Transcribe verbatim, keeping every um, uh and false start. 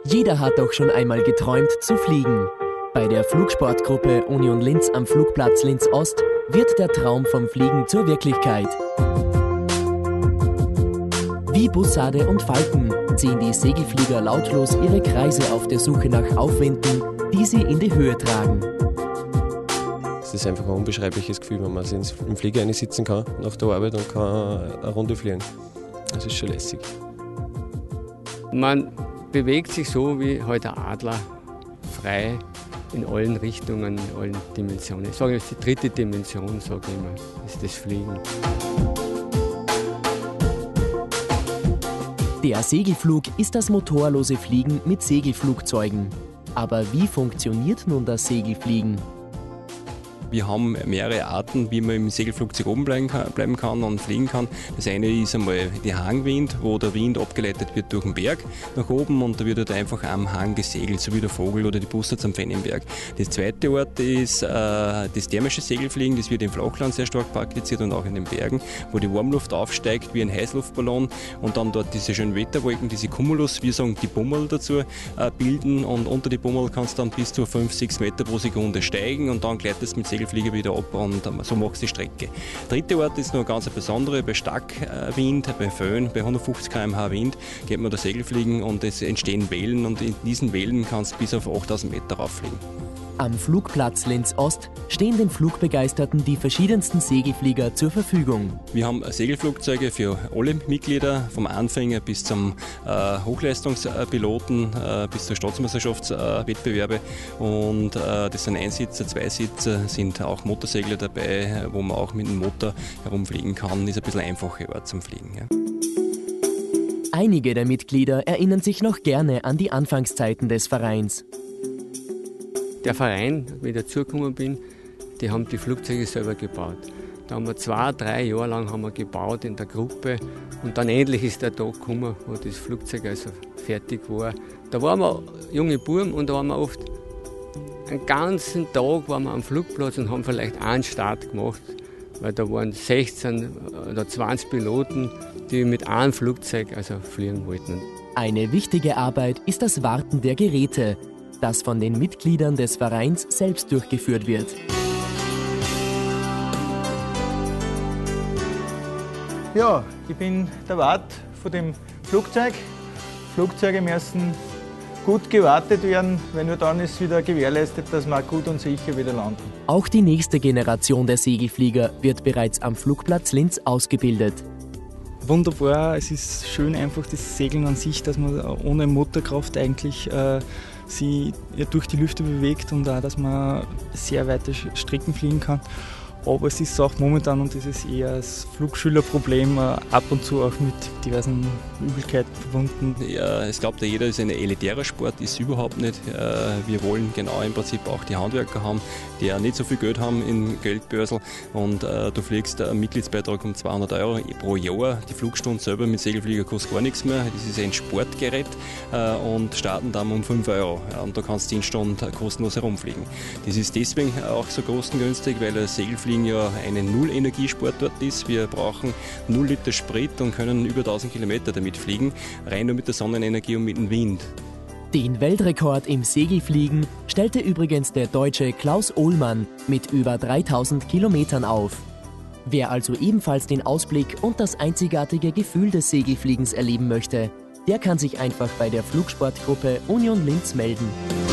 Jeder hat doch schon einmal geträumt zu fliegen. Bei der Flugsportgruppe Union Linz am Flugplatz Linz Ost wird der Traum vom Fliegen zur Wirklichkeit. Wie Bussarde und Falken ziehen die Segelflieger lautlos ihre Kreise auf der Suche nach Aufwinden, die sie in die Höhe tragen. Es ist einfach ein unbeschreibliches Gefühl, wenn man sich im Flieger sitzen kann nach der Arbeit und kann eine Runde fliegen. Das ist schon lässig. Man bewegt sich so wie heute ein Adler, frei in allen Richtungen, in allen Dimensionen. Ich sage jetzt die dritte Dimension, sage ich immer, ist das Fliegen. Der Segelflug ist das motorlose Fliegen mit Segelflugzeugen. Aber wie funktioniert nun das Segelfliegen? Wir haben mehrere Arten, wie man im Segelflugzeug oben bleiben kann und fliegen kann. Das eine ist einmal der Hangwind, wo der Wind abgeleitet wird durch den Berg nach oben und da wird halt einfach am Hang gesegelt, so wie der Vogel oder die Bussarde am Fennenberg. Das zweite Art ist äh, das thermische Segelfliegen, das wird im Flachland sehr stark praktiziert und auch in den Bergen, wo die Warmluft aufsteigt wie ein Heißluftballon und dann dort diese schönen Wetterwolken, diese Cumulus, wir sagen die Bummel dazu, äh, bilden und unter die Bummel kannst du dann bis zu fünf, sechs Meter pro Sekunde steigen und dann gleitet es mit Segelflieger wieder ab und so machst du die Strecke. Der dritte Ort ist noch eine ganz besondere, bei Starkwind, bei Föhn, bei hundertfünfzig Kilometer pro Stunde Wind geht man da Segelfliegen und es entstehen Wellen und in diesen Wellen kannst du bis auf achttausend Meter rauffliegen. Am Flugplatz Linz Ost stehen den Flugbegeisterten die verschiedensten Segelflieger zur Verfügung. Wir haben Segelflugzeuge für alle Mitglieder, vom Anfänger bis zum äh, Hochleistungspiloten, äh, bis zur Staatsmeisterschaftswettbewerbe. Äh, und äh, das sind Einsitzer, Zweisitzer, sind auch Motorsegler dabei, wo man auch mit dem Motor herumfliegen kann. Ist ein bisschen einfacher Ort zum Fliegen. Ja. Einige der Mitglieder erinnern sich noch gerne an die Anfangszeiten des Vereins. Der Verein, wie ich dazugekommen bin, die haben die Flugzeuge selber gebaut. Da haben wir zwei, drei Jahre lang haben wir gebaut in der Gruppe und dann endlich ist der Tag gekommen, wo das Flugzeug also fertig war. Da waren wir junge Buben und da waren wir oft einen ganzen Tag waren wir am Flugplatz und haben vielleicht einen Start gemacht, weil da waren sechzehn oder zwanzig Piloten, die mit einem Flugzeug also fliegen wollten. Eine wichtige Arbeit ist das Warten der Geräte, das von den Mitgliedern des Vereins selbst durchgeführt wird. Ja, ich bin der Wart von dem Flugzeug. Flugzeuge müssen gut gewartet werden, weil nur dann ist wieder gewährleistet, dass wir gut und sicher wieder landen. Auch die nächste Generation der Segelflieger wird bereits am Flugplatz Linz ausgebildet. Wunderbar, es ist schön einfach das Segeln an sich, dass man ohne Motorkraft eigentlich äh, sie durch die Lüfte bewegt und auch, dass man sehr weite Strecken fliegen kann. Aber es ist auch momentan, und das ist eher als Flugschülerproblem, ab und zu auch mit diversen Übelkeiten verbunden. Ja, es glaubt ja jeder, es ist ein elitärer Sport, ist überhaupt nicht. Wir wollen genau im Prinzip auch die Handwerker haben, die ja nicht so viel Geld haben im Geldbörsel. Und äh, du fliegst einen Mitgliedsbeitrag um zweihundert Euro pro Jahr. Die Flugstunde selber mit Segelflieger kostet gar nichts mehr. Das ist ein Sportgerät äh, und starten dann um fünf Euro. Ja, und da kannst du zehn Stunden kostenlos herumfliegen. Das ist deswegen auch so kostengünstig, weil der Segelfliegen ja eine Null-Energiesport-Sport ist. Wir brauchen null Liter Sprit und können über tausend Kilometer damit fliegen, rein nur mit der Sonnenenergie und mit dem Wind. Den Weltrekord im Segelfliegen stellte übrigens der Deutsche Klaus Ohlmann mit über dreitausend Kilometern auf. Wer also ebenfalls den Ausblick und das einzigartige Gefühl des Segelfliegens erleben möchte, der kann sich einfach bei der Flugsportgruppe Union Linz melden.